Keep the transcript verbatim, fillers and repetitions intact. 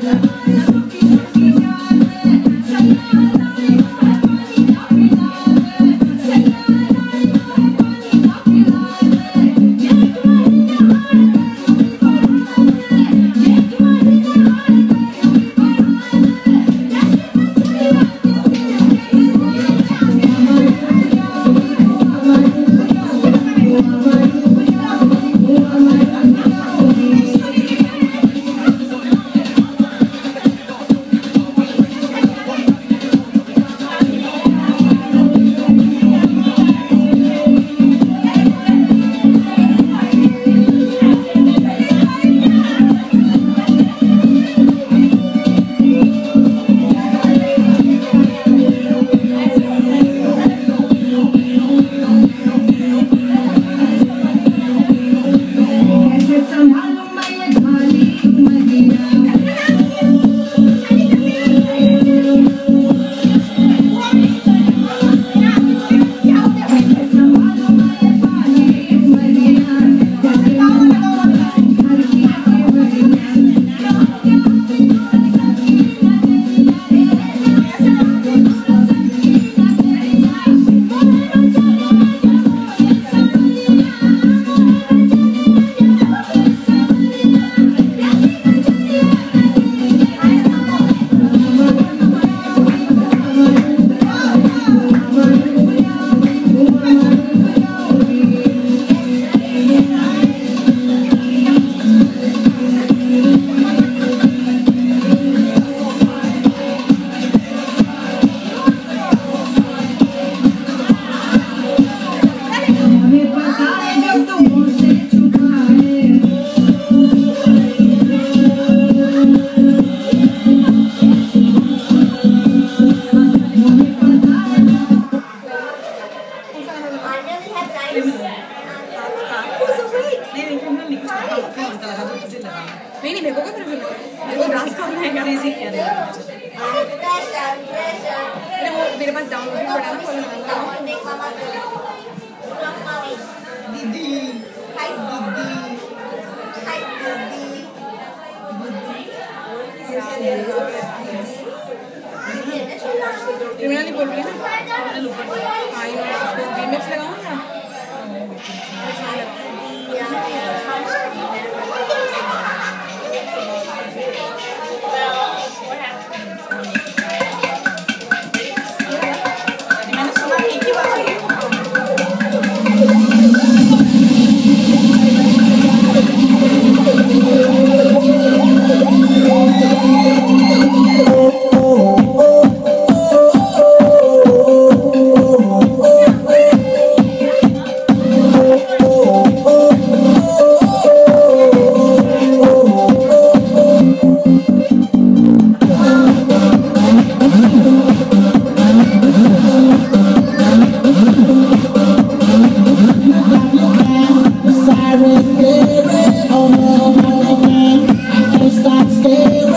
नहीं नहीं मेरे को क्या प्रेफर करता है, मेरे को डांस करना है क्या इजी किया अरे वो मेरे पास डाउनलोड भी पड़ा है दीदी हाय दीदी हाय दीदी क्रिमिनल नहीं बोल रही है ना आई नो उसको रीमिक्स लगाऊं ना Stop staring.